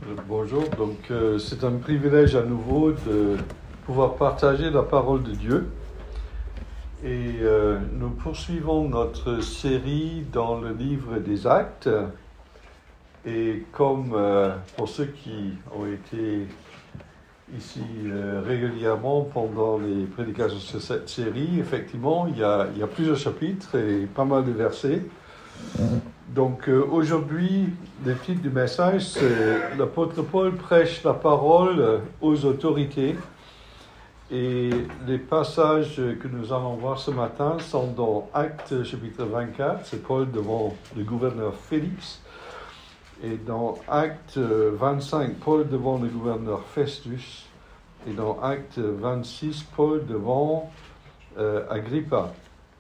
Bonjour, c'est un privilège à nouveau de pouvoir partager la parole de Dieu et nous poursuivons notre série dans le livre des Actes et comme pour ceux qui ont été ici régulièrement pendant les prédications sur cette série, effectivement il y a plusieurs chapitres et pas mal de versets. Donc aujourd'hui, le titre du message, c'est l'apôtre Paul prêche la parole aux autorités. Et les passages que nous allons voir ce matin sont dans Actes chapitre 24, c'est Paul devant le gouverneur Félix. Et dans Actes 25, Paul devant le gouverneur Festus. Et dans Actes 26, Paul devant Agrippa.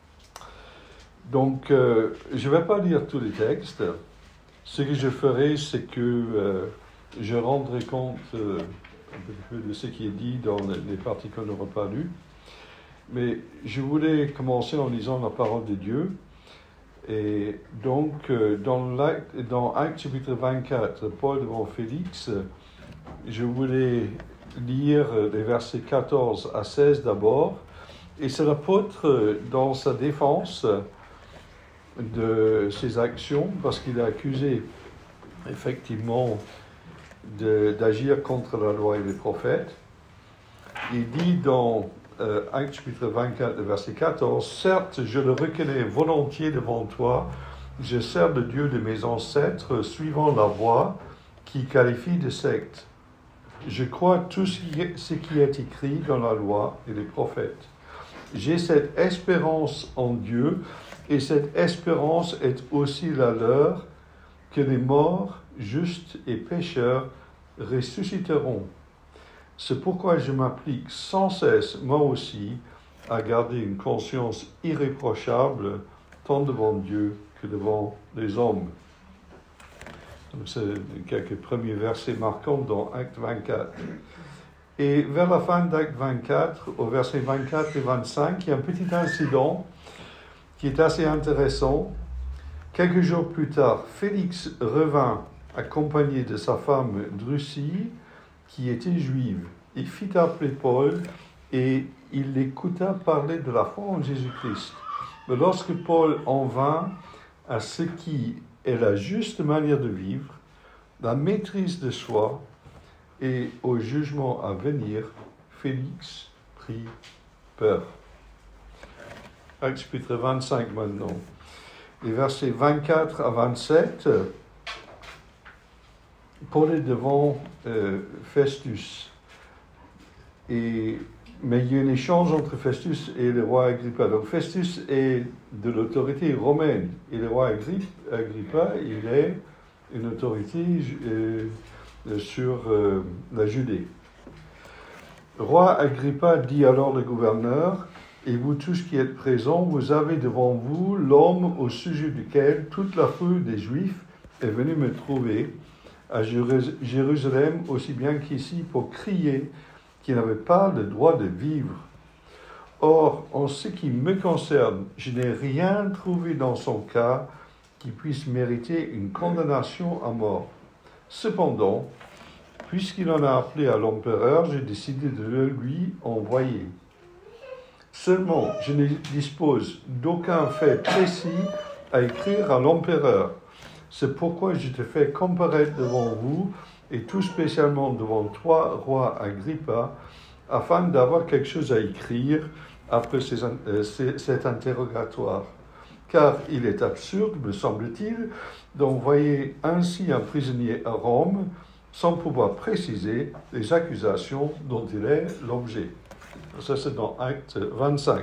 Donc, je ne vais pas lire tous les textes. Ce que je ferai, c'est que je rendrai compte un petit peu de ce qui est dit dans les parties qu'on n'aura pas lues. Mais je voulais commencer en lisant la parole de Dieu. Et donc, dans Actes chapitre 24, Paul devant Félix, je voulais lire les versets 14 à 16 d'abord. Et c'est l'apôtre dans sa défense de ses actions, parce qu'il est accusé effectivement d'agir contre la loi et les prophètes. Il dit dans Actes chapitre 24, verset 14, « Certes, je le reconnais volontiers devant toi, je sers le Dieu de mes ancêtres, suivant la voie qui qualifie de secte. Je crois tout ce qui est écrit dans la loi et les prophètes. J'ai cette espérance en Dieu, et cette espérance est aussi la leur, que les morts, justes et pécheurs, ressusciteront. C'est pourquoi je m'applique sans cesse, moi aussi, à garder une conscience irréprochable, tant devant Dieu que devant les hommes. » Donc, c'est quelques premiers versets marquants dans Acte 24. Et vers la fin d'Acte 24, au verset 24 et 25, il y a un petit incident qui est assez intéressant. Quelques jours plus tard, Félix revint accompagné de sa femme Drusille, qui était juive. Il fit appeler Paul et il l'écouta parler de la foi en Jésus-Christ. Mais lorsque Paul en vint à ce qui est la juste manière de vivre, la maîtrise de soi et au jugement à venir, Félix prit peur. Acte chapitre 25 maintenant. Les versets 24 à 27, Paul est devant Festus. Mais il y a un échange entre Festus et le roi Agrippa. Donc Festus est de l'autorité romaine et le roi Agrippa, il est une autorité sur la Judée. Le roi Agrippa dit alors le gouverneur, « Et vous tous qui êtes présents, vous avez devant vous l'homme au sujet duquel toute la foule des Juifs est venue me trouver à Jérusalem, aussi bien qu'ici, pour crier qu'il n'avait pas le droit de vivre. Or, en ce qui me concerne, je n'ai rien trouvé dans son cas qui puisse mériter une condamnation à mort. Cependant, puisqu'il en a appelé à l'empereur, j'ai décidé de le lui envoyer. Seulement, je ne dispose d'aucun fait précis à écrire à l'empereur. C'est pourquoi je te fais comparaître devant vous, et tout spécialement devant toi, roi Agrippa, afin d'avoir quelque chose à écrire après cet interrogatoire. Car il est absurde, me semble-t-il, d'envoyer ainsi un prisonnier à Rome sans pouvoir préciser les accusations dont il est l'objet. » Ça, c'est dans Acte 25.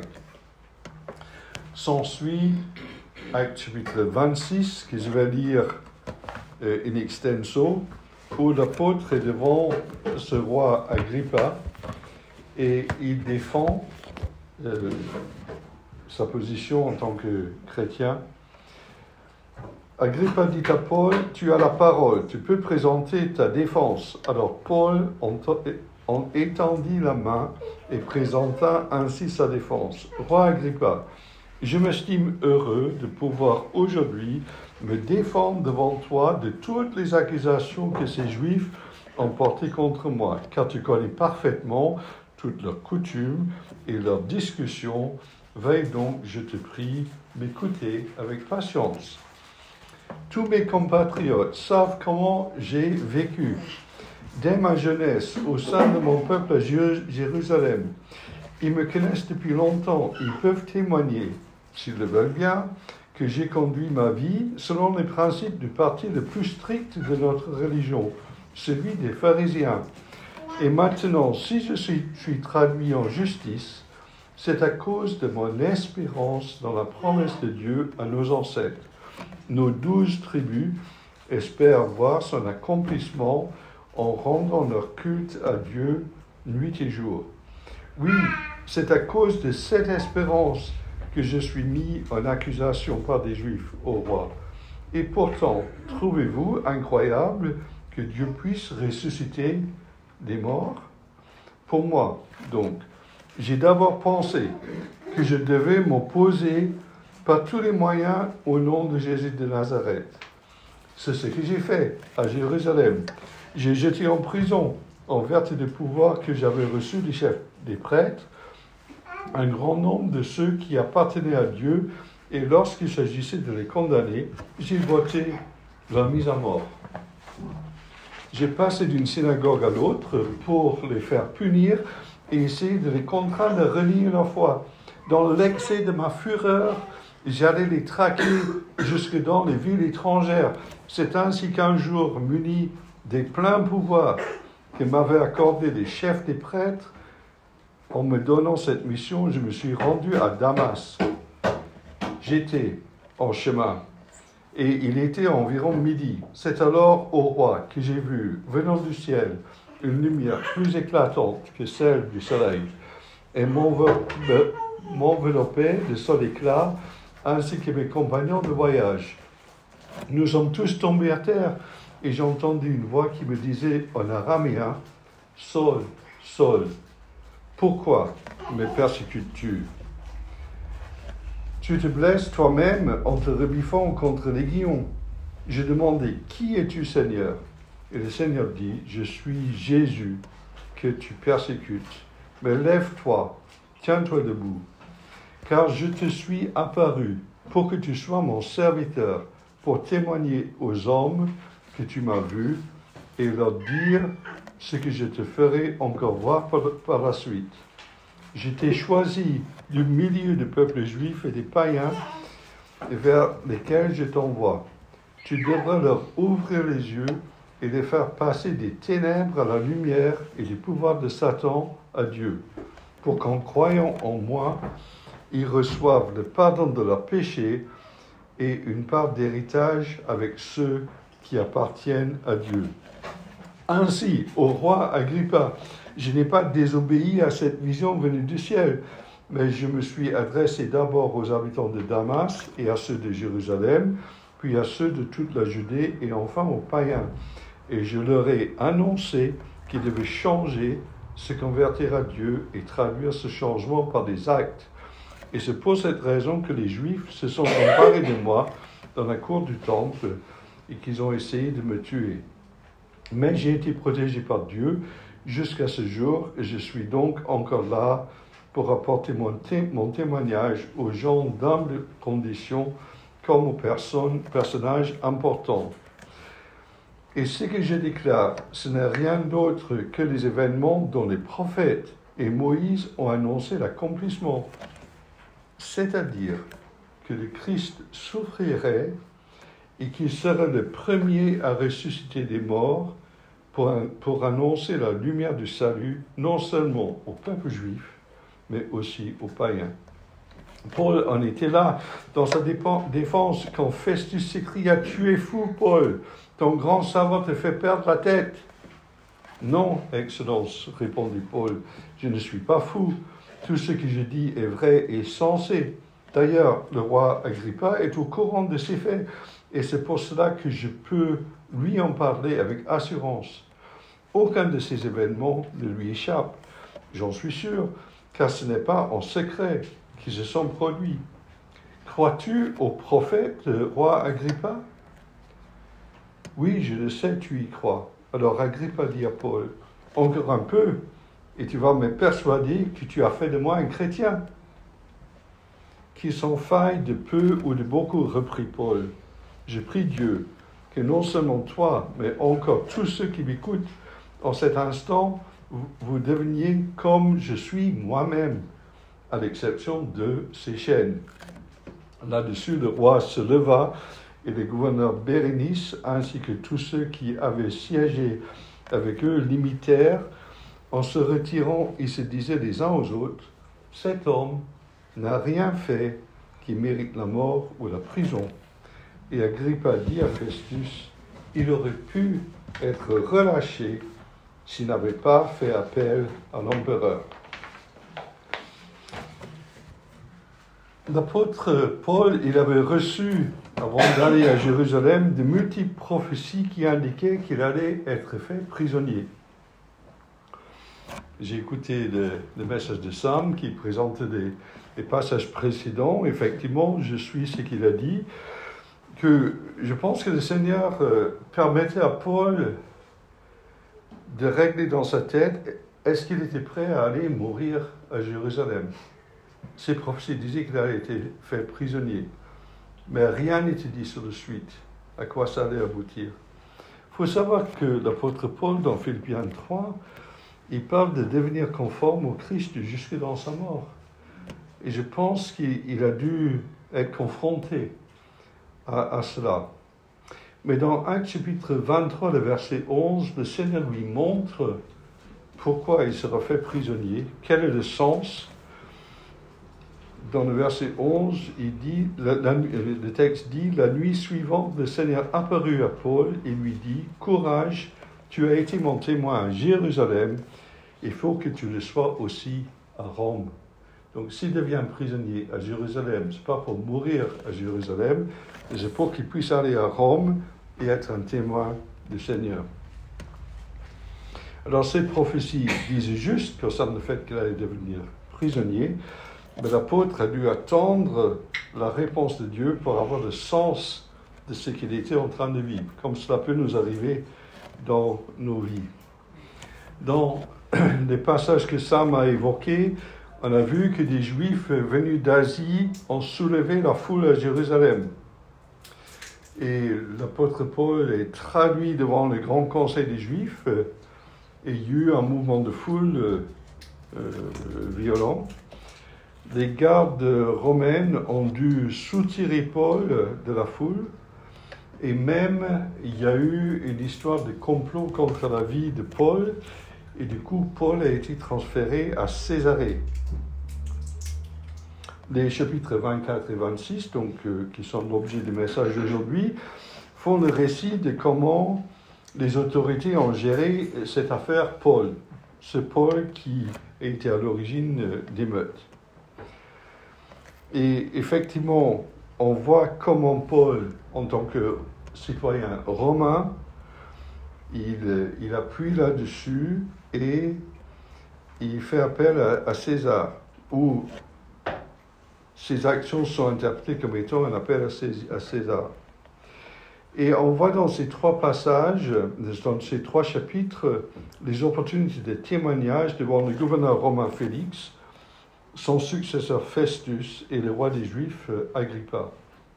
S'ensuit Acte chapitre 26, que je vais lire in extenso, où l'apôtre est devant ce roi Agrippa et il défend sa position en tant que chrétien. Agrippa dit à Paul, « Tu as la parole, tu peux présenter ta défense. » Alors Paul en étendit la main et présenta ainsi sa défense. « Roi Agrippa, je m'estime heureux de pouvoir aujourd'hui me défendre devant toi de toutes les accusations que ces Juifs emportés contre moi, car tu connais parfaitement toutes leurs coutumes et leurs discussions. Veuille donc, je te prie, m'écouter avec patience. Tous mes compatriotes savent comment j'ai vécu dès ma jeunesse au sein de mon peuple à Jérusalem. Ils me connaissent depuis longtemps. Ils peuvent témoigner, s'ils le veulent bien, que j'ai conduit ma vie selon les principes du parti le plus strict de notre religion, celui des pharisiens. Et maintenant, si je suis traduit en justice, c'est à cause de mon espérance dans la promesse de Dieu à nos ancêtres. Nos 12 tribus espèrent voir son accomplissement en rendant leur culte à Dieu nuit et jour. Oui, c'est à cause de cette espérance que je suis mis en accusation par des Juifs au roi. Et pourtant, trouvez-vous incroyable que Dieu puisse ressusciter des morts? Pour moi, donc, j'ai d'abord pensé que je devais m'opposer par tous les moyens au nom de Jésus de Nazareth. C'est ce que j'ai fait à Jérusalem. J'ai jeté en prison, en vertu du pouvoir que j'avais reçu des chefs des prêtres, un grand nombre de ceux qui appartenaient à Dieu, et lorsqu'il s'agissait de les condamner, j'ai voté leur mise à mort. J'ai passé d'une synagogue à l'autre pour les faire punir et essayer de les contraindre à renier leur foi. Dans l'excès de ma fureur, j'allais les traquer jusque dans les villes étrangères. C'est ainsi qu'un jour, muni des pleins pouvoirs que m'avaient accordé les chefs des prêtres, en me donnant cette mission, je me suis rendu à Damas. J'étais en chemin et il était environ midi. C'est alors au roi que j'ai vu, venant du ciel, une lumière plus éclatante que celle du soleil et m'enveloppait de son éclat ainsi que mes compagnons de voyage. Nous sommes tous tombés à terre et j'ai entendu une voix qui me disait en araméen, « Saul, Saul, pourquoi me persécutes-tu? Tu te blesses toi-même en te rebiffant contre les guillons. » Je demandai, « Qui es-tu, Seigneur? » Et le Seigneur dit, « Je suis Jésus que tu persécutes. Mais lève-toi, tiens-toi debout, car je te suis apparu pour que tu sois mon serviteur, pour témoigner aux hommes que tu m'as vu et leur dire ce que je te ferai encore voir par la suite. Je t'ai choisi du milieu du peuple juif et des païens vers lesquels je t'envoie. Tu devras leur ouvrir les yeux et les faire passer des ténèbres à la lumière et du pouvoir de Satan à Dieu, pour qu'en croyant en moi, ils reçoivent le pardon de leurs péchés et une part d'héritage avec ceux qui appartiennent à Dieu. Ainsi, au roi Agrippa, je n'ai pas désobéi à cette vision venue du ciel, mais je me suis adressé d'abord aux habitants de Damas et à ceux de Jérusalem, puis à ceux de toute la Judée et enfin aux païens. Et je leur ai annoncé qu'ils devaient changer, se convertir à Dieu et traduire ce changement par des actes. Et c'est pour cette raison que les Juifs se sont emparés de moi dans la cour du temple et qu'ils ont essayé de me tuer. Mais j'ai été protégé par Dieu jusqu'à ce jour et je suis donc encore là pour apporter mon témoignage aux gens d'humble condition comme aux personnages importants. Et ce que je déclare, ce n'est rien d'autre que les événements dont les prophètes et Moïse ont annoncé l'accomplissement. C'est-à-dire que le Christ souffrirait et qu'il serait le premier à ressusciter des morts pour annoncer la lumière du salut, non seulement au peuple juif, mais aussi aux païens. Paul en était là, dans sa défense, quand Festus s'écria « Tu es fou, Paul, ton grand savoir te fait perdre la tête. » « Non, Excellence, répondit Paul, je ne suis pas fou. Tout ce que je dis est vrai et sensé. D'ailleurs, le roi Agrippa est au courant de ces faits, et c'est pour cela que je peux lui en parler avec assurance. Aucun de ces événements ne lui échappe, j'en suis sûr, car ce n'est pas en secret qu'ils se sont produits. Crois-tu au prophète, roi Agrippa? Oui, je le sais, tu y crois. Alors Agrippa dit à Paul, encore un peu, et tu vas me persuader que tu as fait de moi un chrétien. Qu'il s'en faille de peu ou de beaucoup, reprit Paul. Je prie Dieu que non seulement toi, mais encore tous ceux qui m'écoutent en cet instant, vous deveniez comme je suis moi-même, à l'exception de ces chaînes. Là-dessus, le roi se leva et le gouverneur Bérénice, ainsi que tous ceux qui avaient siégé avec eux, l'imitèrent. En se retirant, ils se disaient les uns aux autres, « Cet homme n'a rien fait qui mérite la mort ou la prison. » Et Agrippa dit à Festus, « Il aurait pu être relâché s'il n'avait pas fait appel à l'empereur. » L'apôtre Paul, il avait reçu, avant d'aller à Jérusalem, de multiples prophéties qui indiquaient qu'il allait être fait prisonnier. J'ai écouté le message de Sam qui présente des passages précédents. Effectivement, je suis ce qu'il a dit, que je pense que le Seigneur permettait à Paul de régler dans sa tête, est-ce qu'il était prêt à aller mourir à Jérusalem? Ces prophéties disaient qu'il avait été fait prisonnier, mais rien n'était dit sur la suite, à quoi ça allait aboutir. Il faut savoir que l'apôtre Paul, dans Philippiens 3, il parle de devenir conforme au Christ jusque dans sa mort. Et je pense qu'il a dû être confronté à cela. Mais dans Actes chapitre 23, le verset 11, le Seigneur lui montre pourquoi il sera fait prisonnier, quel est le sens. Dans le verset 11, il dit, le texte dit, « La nuit suivante, le Seigneur apparut à Paul et lui dit, « Courage, tu as été mon témoin à Jérusalem, il faut que tu le sois aussi à Rome. » Donc s'il devient prisonnier à Jérusalem, ce n'est pas pour mourir à Jérusalem, mais c'est pour qu'il puisse aller à Rome et être un témoin du Seigneur. Alors ces prophéties disent juste concernant le fait qu'il allait devenir prisonnier, mais l'apôtre a dû attendre la réponse de Dieu pour avoir le sens de ce qu'il était en train de vivre, comme cela peut nous arriver dans nos vies. Dans les passages que Sam a évoqués, on a vu que des Juifs venus d'Asie ont soulevé la foule à Jérusalem. Et l'apôtre Paul est traduit devant le grand conseil des Juifs et il y a eu un mouvement de foule violent. Les gardes romaines ont dû soutirer Paul de la foule et même il y a eu une histoire de complot contre la vie de Paul et du coup Paul a été transféré à Césarée. Les chapitres 24 et 26, donc, qui sont l'objet du message d'aujourd'hui, font le récit de comment les autorités ont géré cette affaire Paul, ce Paul qui était à l'origine d'émeutes. Et effectivement, on voit comment Paul, en tant que citoyen romain, il appuie là-dessus et il fait appel à César, où ses actions sont interprétées comme étant un appel à César. Et on voit dans ces trois passages, dans ces trois chapitres, les opportunités de témoignage devant le gouverneur romain Félix, son successeur Festus et le roi des Juifs Agrippa.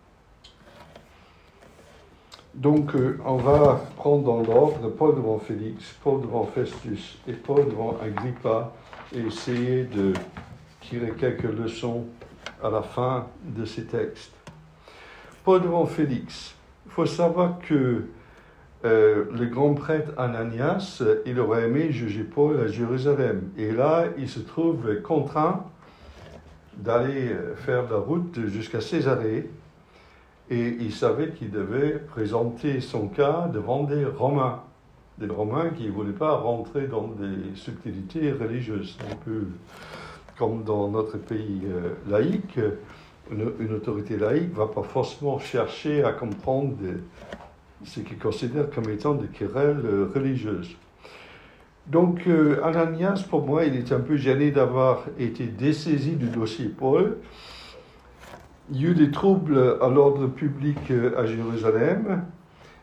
Donc on va prendre dans l'ordre Paul devant Félix, Paul devant Festus et Paul devant Agrippa et essayer de tirer quelques leçons à la fin de ces textes. Paul devant Félix. Il faut savoir que le grand prêtre Ananias, il aurait aimé juger Paul à Jérusalem. Et là, il se trouve contraint d'aller faire la route jusqu'à Césarée. Et il savait qu'il devait présenter son cas devant des Romains qui ne voulaient pas rentrer dans des subtilités religieuses. Un peu comme dans notre pays laïque, une autorité laïque ne va pas forcément chercher à comprendre ce qu'ils considèrent comme étant des querelles religieuses. Donc Ananias, pour moi, il est un peu gêné d'avoir été dessaisi du dossier Paul. Il y a eu des troubles à l'ordre public à Jérusalem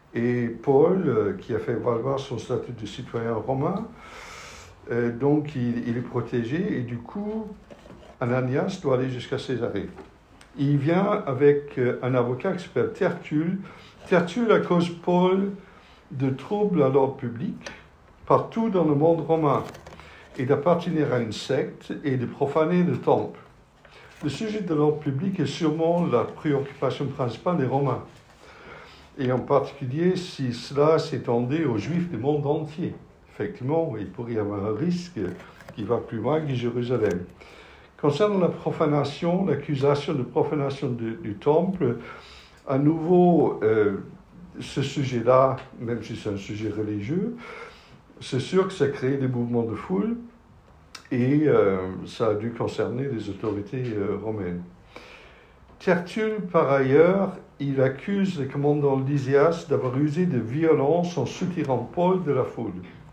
Et Paul, qui a fait valoir son statut de citoyen romain, donc il est protégé, et du coup, Ananias doit aller jusqu'à Césarée. Il vient avec un avocat qui s'appelle Tertulle. Tertulle accuse Paul de troubles à l'ordre public partout dans le monde romain et d'appartenir à une secte et de profaner le temple. Le sujet de l'ordre public est sûrement la préoccupation principale des Romains, et en particulier si cela s'étendait aux Juifs du monde entier. Effectivement, il pourrait y avoir un risque qui va plus loin que Jérusalem. Concernant la profanation, l'accusation de profanation du temple, à nouveau, ce sujet-là, même si c'est un sujet religieux, c'est sûr que ça crée des mouvements de foule et ça a dû concerner les autorités romaines. Tertulle, par ailleurs, il accuse le commandant Lysias d'avoir usé de violence en soutirant Paul de la foule.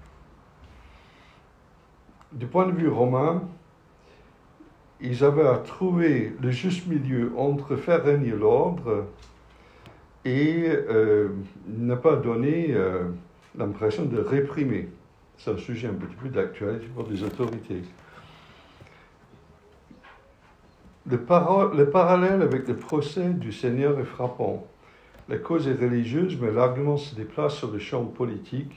Du point de vue romain, ils avaient à trouver le juste milieu entre faire régner l'ordre et ne pas donner l'impression de réprimer. C'est un sujet un petit peu d'actualité pour les autorités. Le parallèle avec le procès du Seigneur est frappant. La cause est religieuse, mais l'argument se déplace sur le champ politique.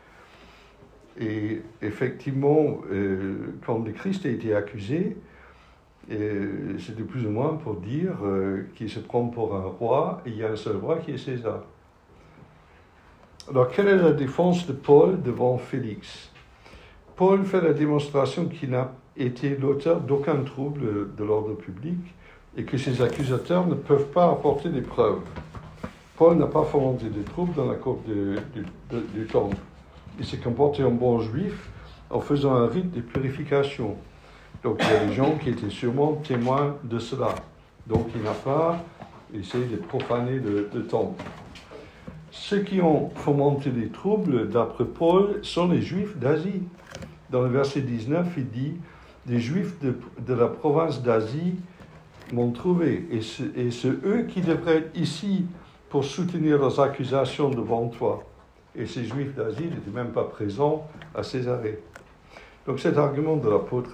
Et effectivement, quand le Christ a été accusé, c'était plus ou moins pour dire qu'il se prend pour un roi, et il y a un seul roi qui est César. Alors, quelle est la défense de Paul devant Félix? Paul fait la démonstration qu'il n'a été l'auteur d'aucun trouble de l'ordre public et que ses accusateurs ne peuvent pas apporter des preuves. Paul n'a pas fomenté de troubles dans la cour du temple. Il s'est comporté en bon juif en faisant un rite de purification. Donc il y a des gens qui étaient sûrement témoins de cela. Donc il n'a pas essayé de profaner le temple. Ceux qui ont fomenté les troubles, d'après Paul, sont les Juifs d'Asie. Dans le verset 19, il dit « Des Juifs de la province d'Asie m'ont trouvé, et c'est eux qui devraient être ici pour soutenir leurs accusations devant toi. » Et ces Juifs d'Asie n'étaient même pas présents à Césarée. Donc cet argument de l'apôtre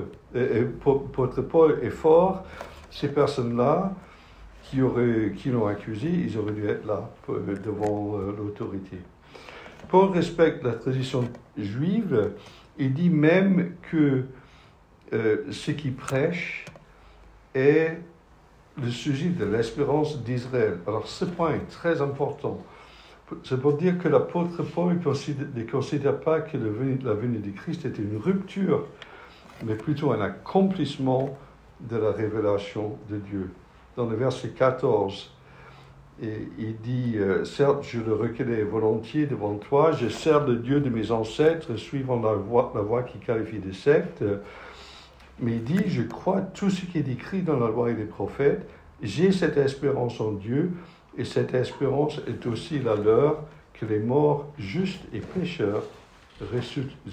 Paul est fort. Ces personnes-là qui l'ont accusé, ils auraient dû être là devant l'autorité. Paul respecte la tradition juive et dit même que ce qu'il prêche est le sujet de l'espérance d'Israël. Alors ce point est très important. C'est pour dire que l'apôtre Paul ne considère pas que la venue du Christ était une rupture, mais plutôt un accomplissement de la révélation de Dieu. Dans le verset 14, il dit « Certes, je le reconnais volontiers devant toi, je sers le Dieu de mes ancêtres, suivant la voie qui qualifie de secte. » Mais il dit « Je crois tout ce qui est écrit dans la loi et les prophètes, j'ai cette espérance en Dieu, et cette espérance est aussi la leur, que les morts justes et pécheurs ressusciteront. »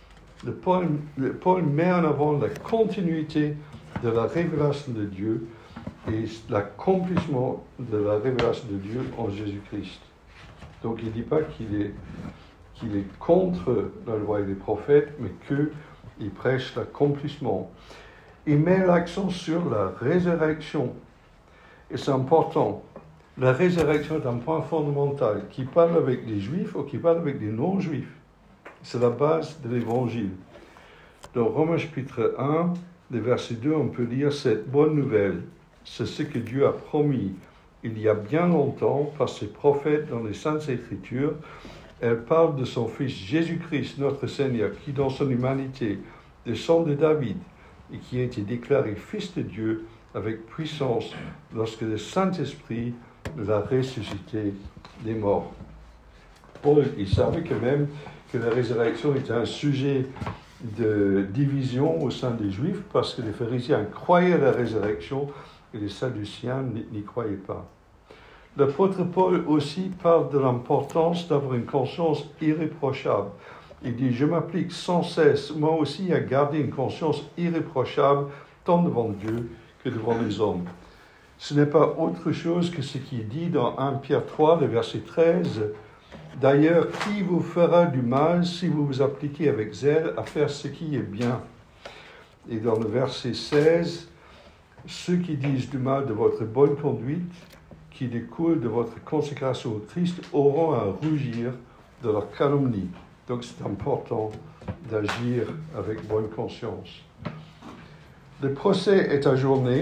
Paul met en avant la continuité de la révélation de Dieu et l'accomplissement de la révélation de Dieu en Jésus-Christ. Donc il ne dit pas qu'il est contre la loi et les prophètes, mais qu'il prêche l'accomplissement. Il met l'accent sur la résurrection. Et c'est important. La résurrection est un point fondamental qui parle avec les Juifs ou qui parle avec les non-Juifs. C'est la base de l'Évangile. Dans Romains chapitre 1, le verset 2, on peut lire cette bonne nouvelle. C'est ce que Dieu a promis il y a bien longtemps par ses prophètes dans les Saintes Écritures. Elle parle de son Fils Jésus-Christ, notre Seigneur, qui dans son humanité descend de David et qui a été déclaré Fils de Dieu avec puissance lorsque le Saint-Esprit l'a ressuscité des morts. Paul, il savait quand même que la résurrection était un sujet de division au sein des Juifs parce que les pharisiens croyaient à la résurrection et les Sadduciens n'y croyaient pas. L'apôtre Paul aussi parle de l'importance d'avoir une conscience irréprochable. Il dit « Je m'applique sans cesse, moi aussi, à garder une conscience irréprochable tant devant Dieu que devant les hommes. » ce n'est pas autre chose que ce qui est dit dans 1 Pierre 3, le verset 13. D'ailleurs, qui vous fera du mal si vous vous appliquez avec zèle à faire ce qui est bien? Et dans le verset 16, ceux qui disent du mal de votre bonne conduite, qui découle de votre consécration au Christ, auront à rougir de leur calomnie. Donc c'est important d'agir avec bonne conscience. Le procès est ajourné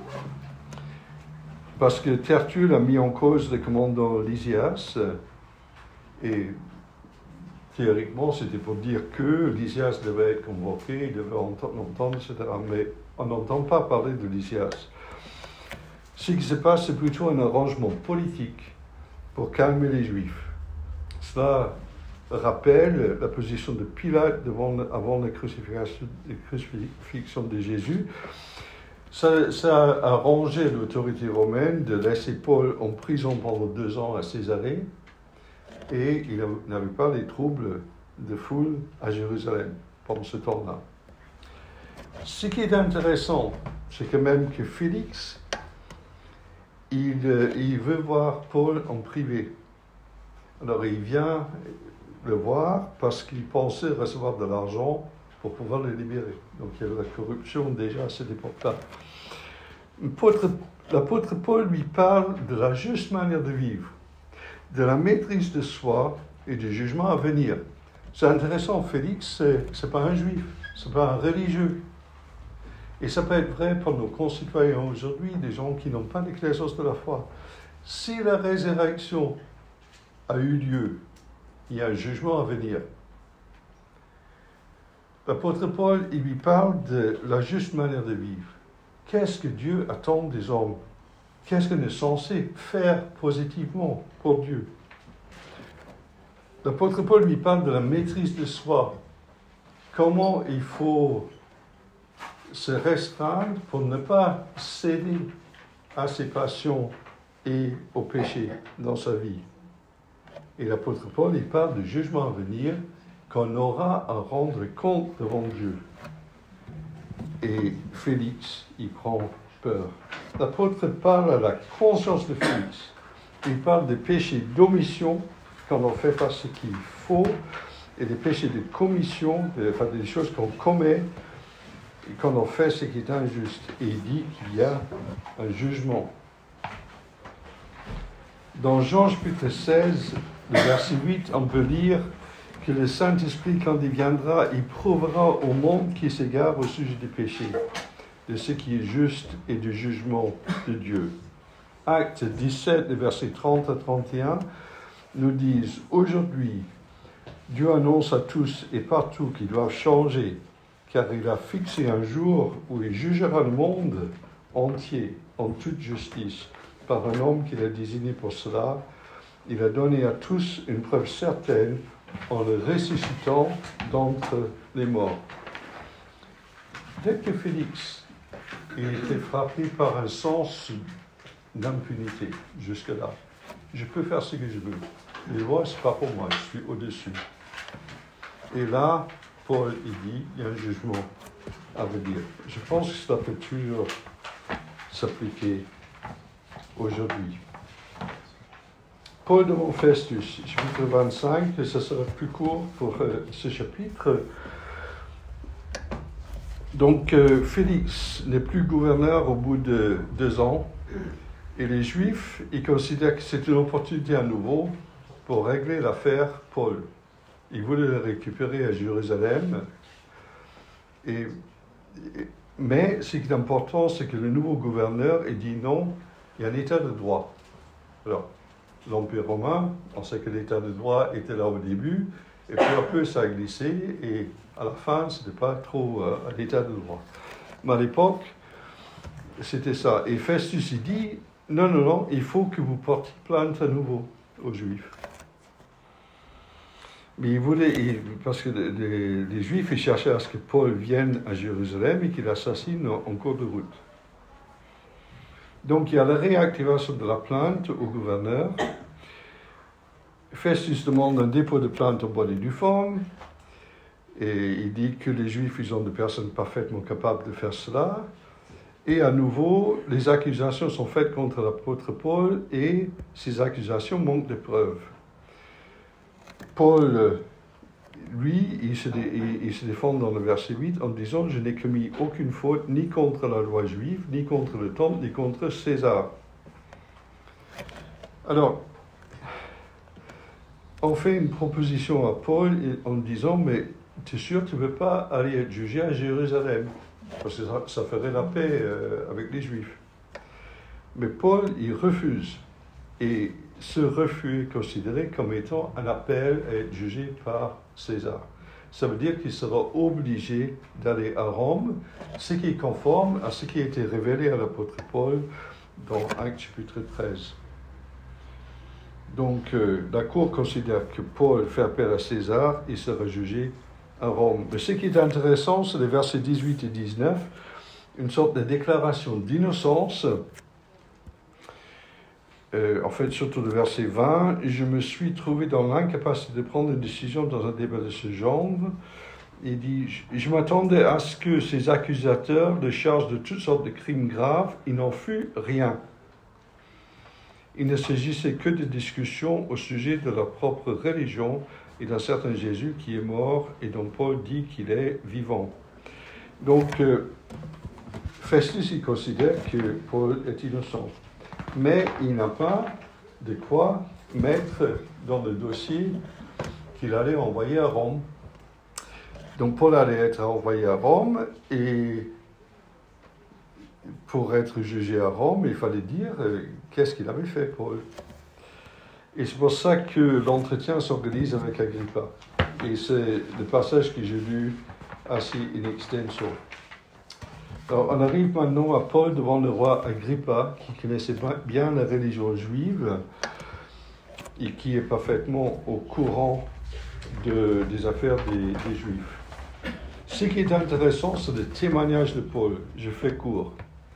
parce que Tertulle a mis en cause le commandant Lysias, et théoriquement c'était pour dire que Lysias devait être convoqué, il devait entendre, etc. Mais on n'entend pas parler de Lysias. Ce qui se passe, c'est plutôt un arrangement politique pour calmer les Juifs. Cela rappelle la position de Pilate avant la crucifixion de Jésus. Ça a arrangé l'autorité romaine de laisser Paul en prison pendant 2 ans à Césarée, et il n'avait pas les troubles de foule à Jérusalem pendant ce temps-là. Ce qui est intéressant, c'est quand même que Félix, il veut voir Paul en privé. Alors il vient le voir parce qu'il pensait recevoir de l'argent pour pouvoir le libérer. Donc il y avait la corruption déjà à cette époque-là. L'apôtre Paul lui parle de la juste manière de vivre, de la maîtrise de soi et du jugement à venir. C'est intéressant, Félix, c'est pas un juif, c'est pas un religieux. Et ça peut être vrai pour nos concitoyens aujourd'hui, des gens qui n'ont pas d'éclaircissement de la foi. Si la résurrection a eu lieu, il y a un jugement à venir. L'apôtre Paul, il lui parle de la juste manière de vivre. Qu'est-ce que Dieu attend des hommes? Qu'est-ce qu'on est censé faire positivement pour Dieu? L'apôtre Paul lui parle de la maîtrise de soi. Comment il faut se restreindre pour ne pas céder à ses passions et au péché dans sa vie. Et l'apôtre Paul, il parle du jugement à venir qu'on aura à rendre compte devant Dieu. Et Félix, il prend peur. L'apôtre parle à la conscience de Félix. Il parle des péchés d'omission quand on ne fait pas ce qu'il faut, et des péchés de commission, des choses qu'on commet quand on fait ce qui est injuste. Et il dit qu'il y a un jugement. Dans Jean chapitre 16, le verset 8, on peut lire que le Saint-Esprit, quand il viendra, il prouvera au monde qui s'égare au sujet des péchés, de ce qui est juste et du jugement de Dieu. Acte 17, le verset 30 à 31, nous disent « Aujourd'hui, Dieu annonce à tous et partout qu'ils doivent changer, car il a fixé un jour où il jugera le monde entier en toute justice par un homme qu'il a désigné pour cela. Il a donné à tous une preuve certaine en le ressuscitant d'entre les morts. » Dès que Félix était frappé par un sens d'impunité jusque-là, je peux faire ce que je veux. Les lois, ce n'est pas pour moi, je suis au-dessus. Et là, Paul, il dit, il y a un jugement à venir. Je pense que cela peut toujours s'appliquer aujourd'hui. Paul devant Festus, chapitre 25, et ça sera plus court pour ce chapitre. Donc, Félix n'est plus gouverneur au bout de 2 ans, et les Juifs, ils considèrent que c'est une opportunité à nouveau pour régler l'affaire Paul. Ils voulaient le récupérer à Jérusalem, mais ce qui est important, c'est que le nouveau gouverneur, il dit non, il y a un état de droit. Alors, l'Empire romain, on sait que l'état de droit était là au début, et peu à peu ça a glissé, et à la fin, ce n'était pas trop un état de droit. Mais à l'époque, c'était ça. Et Festus, il dit, non, il faut que vous portiez plainte à nouveau aux Juifs. Mais parce que les Juifs, ils cherchaient à ce que Paul vienne à Jérusalem et qu'il assassine en cours de route. Donc il y a la réactivation de la plainte au gouverneur. Festus demande un dépôt de plainte au bonne et due forme. Et il dit que les Juifs, ils ont des personnes parfaitement capables de faire cela. Et à nouveau, les accusations sont faites contre l'apôtre Paul et ces accusations manquent de preuves. Paul, lui, il se défend dans le verset 8 en disant « Je n'ai commis aucune faute ni contre la loi juive, ni contre le temple, ni contre César. » Alors, on fait une proposition à Paul en disant « Mais tu es sûr que tu ne veux pas aller être jugé à Jérusalem ?» Parce que ça ferait la paix avec les Juifs. Mais Paul, il refuse. Et ce refus est considéré comme étant un appel à être jugé par César. Ça veut dire qu'il sera obligé d'aller à Rome, ce qui est conforme à ce qui a été révélé à l'apôtre Paul dans Actes chapitre 13. Donc, la Cour considère que Paul fait appel à César, il sera jugé à Rome. Mais ce qui est intéressant, c'est les versets 18 et 19, une sorte de déclaration d'innocence. En fait, surtout le verset 20, « Je me suis trouvé dans l'incapacité de prendre une décision dans un débat de ce genre. » Il dit, « Je m'attendais à ce que ces accusateurs de charges de toutes sortes de crimes graves, il n'en fut rien. Il ne s'agissait que de discussions au sujet de leur propre religion et d'un certain Jésus qui est mort et dont Paul dit qu'il est vivant. » Donc, Festus, il considère que Paul est innocent. Mais il n'a pas de quoi mettre dans le dossier qu'il allait envoyer à Rome. Donc Paul allait être envoyé à Rome et pour être jugé à Rome, il fallait dire qu'est-ce qu'il avait fait, Paul. Et c'est pour ça que l'entretien s'organise avec Agrippa. Et c'est le passage que j'ai lu assez in extenso. Alors, on arrive maintenant à Paul devant le roi Agrippa, qui connaissait bien la religion juive et qui est parfaitement au courant des affaires des Juifs. Ce qui est intéressant, c'est le témoignage de Paul. Je fais court.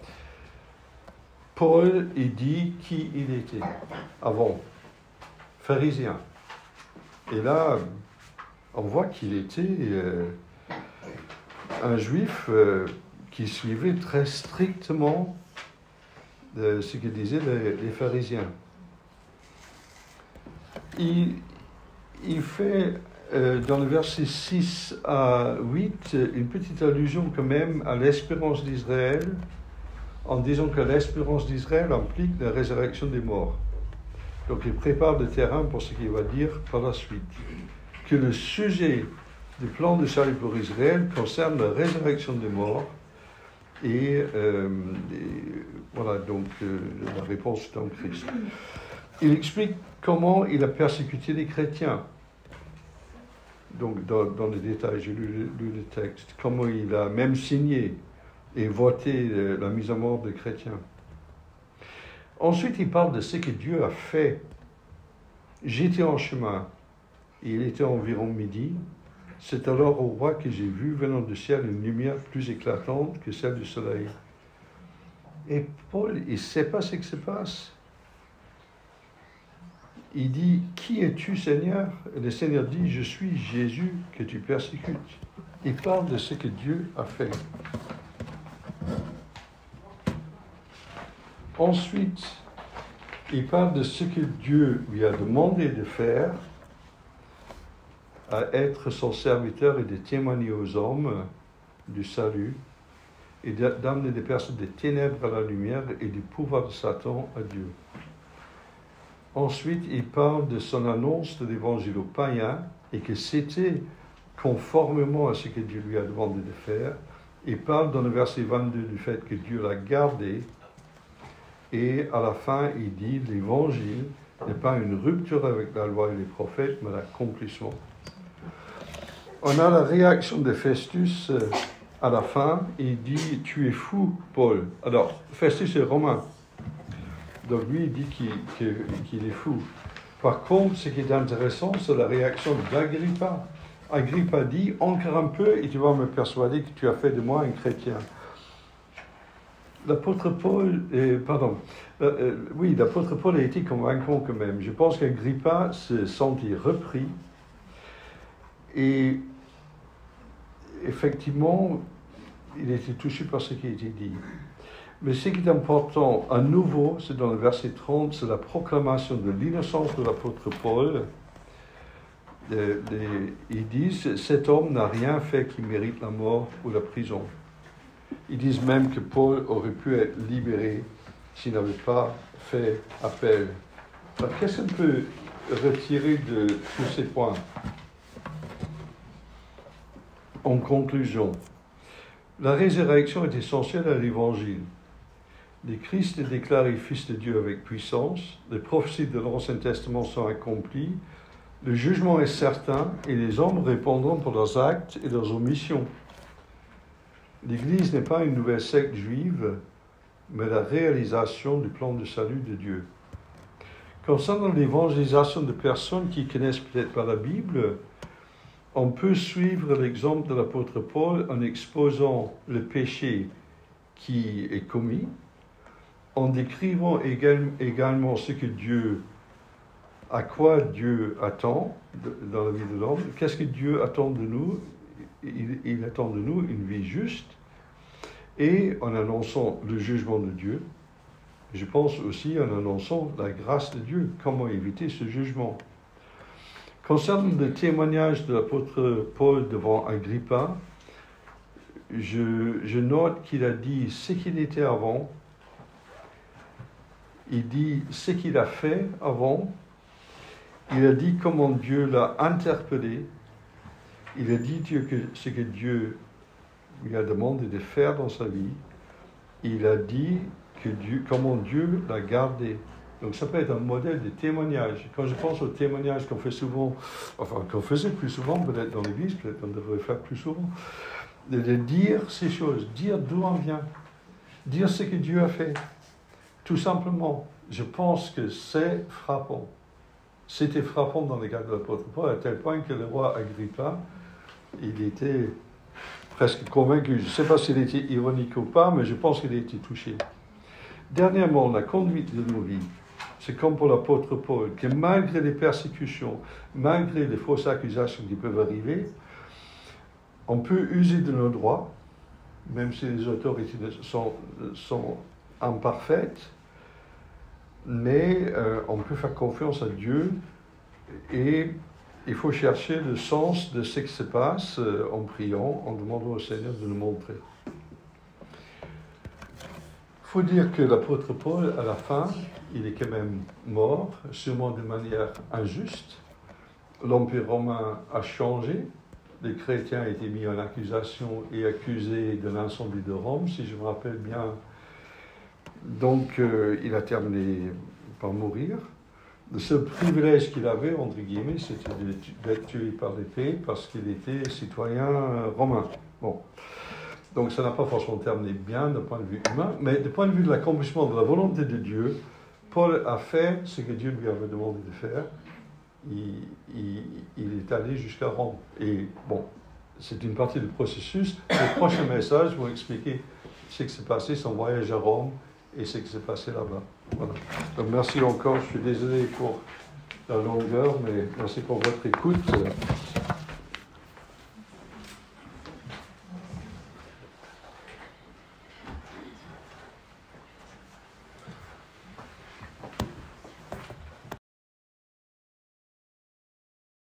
Paul, il dit qui il était avant, pharisien. Et là, on voit qu'il était un juif qui suivait très strictement ce que disaient les pharisiens. Il fait dans le verset 6 à 8 une petite allusion quand même à l'espérance d'Israël, en disant que l'espérance d'Israël implique la résurrection des morts. Donc il prépare le terrain pour ce qu'il va dire par la suite. Que le sujet du plan de salut pour Israël concerne la résurrection des morts et voilà donc la réponse dans Christ. Il explique comment il a persécuté les chrétiens. Donc dans les détails, j'ai lu le texte, comment il a même signé et voté la mise à mort des chrétiens. Ensuite, il parle de ce que Dieu a fait. J'étais en chemin, et il était environ midi. C'est alors au roi que j'ai vu venant du ciel une lumière plus éclatante que celle du soleil. Et Paul, il ne sait pas ce qui se passe. Il dit, « Qui es-tu, Seigneur ?» Et le Seigneur dit, « Je suis Jésus que tu persécutes. » Il parle de ce que Dieu a fait. Ensuite, il parle de ce que Dieu lui a demandé de faire, à être son serviteur et de témoigner aux hommes du salut, et d'amener des personnes des ténèbres à la lumière et du pouvoir de Satan à Dieu. Ensuite, il parle de son annonce de l'évangile aux païens et que c'était conformément à ce que Dieu lui a demandé de faire. Il parle dans le verset 22 du fait que Dieu l'a gardé. Et à la fin, il dit l'évangile n'est pas une rupture avec la loi et les prophètes, mais l'accomplissement. On a la réaction de Festus à la fin. Il dit « Tu es fou, Paul ». Alors, Festus est romain. Donc lui, il dit qu'il est fou. Par contre, ce qui est intéressant, c'est la réaction d'Agrippa. Agrippa dit, encore un peu et tu vas me persuader que tu as fait de moi un chrétien. L'apôtre Paul, l'apôtre Paul a été convaincant quand même. Je pense qu'Agrippa se sentit repris et effectivement, il était touché par ce qui a été dit. Mais ce qui est important, à nouveau, c'est dans le verset 30, c'est la proclamation de l'innocence de l'apôtre Paul. Ils disent, cet homme n'a rien fait qui mérite la mort ou la prison. Ils disent même que Paul aurait pu être libéré s'il n'avait pas fait appel. Alors, qu'est-ce qu'on peut retirer de tous ces points? En conclusion, la résurrection est essentielle à l'Évangile. Le Christ est déclaré Fils de Dieu avec puissance, les prophéties de l'Ancien Testament sont accomplies, le jugement est certain et les hommes répondront pour leurs actes et leurs omissions. L'Église n'est pas une nouvelle secte juive, mais la réalisation du plan de salut de Dieu. Concernant l'évangélisation de personnes qui connaissent peut-être pas la Bible, on peut suivre l'exemple de l'apôtre Paul en exposant le péché qui est commis, en décrivant également ce que à quoi Dieu attend dans la vie de l'homme. Qu'est-ce que Dieu attend de nous? Il attend de nous une vie juste, et en annonçant le jugement de Dieu, je pense aussi en annonçant la grâce de Dieu, comment éviter ce jugement. Concernant le témoignage de l'apôtre Paul devant Agrippa, je note qu'il a dit ce qu'il était avant, il dit ce qu'il a fait avant, il a dit comment Dieu l'a interpellé, il a dit ce que Dieu lui a demandé de faire dans sa vie, il a dit comment Dieu l'a gardé. Donc ça peut être un modèle de témoignage. Quand je pense au témoignage qu'on fait souvent, enfin qu'on faisait plus souvent, peut-être dans l'Église, peut-être qu'on devrait faire plus souvent, de dire ces choses, dire d'où on vient, dire ce que Dieu a fait. Tout simplement, je pense que c'est frappant. C'était frappant dans le cas de l'apôtre Paul, à tel point que le roi Agrippa, il était presque convaincu. Je ne sais pas s'il était ironique ou pas, mais je pense qu'il a été touché. Dernièrement, la conduite de nos vies, c'est comme pour l'apôtre Paul, que malgré les persécutions, malgré les fausses accusations qui peuvent arriver, on peut user de nos droits, même si les autorités sont imparfaites, mais on peut faire confiance à Dieu et il faut chercher le sens de ce qui se passe en priant, en demandant au Seigneur de nous montrer. Il faut dire que l'apôtre Paul, à la fin, il est quand même mort, sûrement de manière injuste. L'Empire romain a changé. Les chrétiens ont été mis en accusation et accusés de l'incendie de Rome, si je me rappelle bien. Donc, il a terminé par mourir. Le seul privilège qu'il avait, entre guillemets, c'était d'être tué par l'épée parce qu'il était citoyen romain. Bon. Donc, ça n'a pas forcément terminé bien d'un point de vue humain, mais du point de vue de l'accomplissement de la volonté de Dieu, Paul a fait ce que Dieu lui avait demandé de faire. Il est allé jusqu'à Rome. Et bon, c'est une partie du processus. Le prochain message va expliquer ce qui s'est passé, son voyage à Rome et ce qui s'est passé là-bas. Voilà. Donc merci encore. Je suis désolé pour la longueur, mais merci pour votre écoute.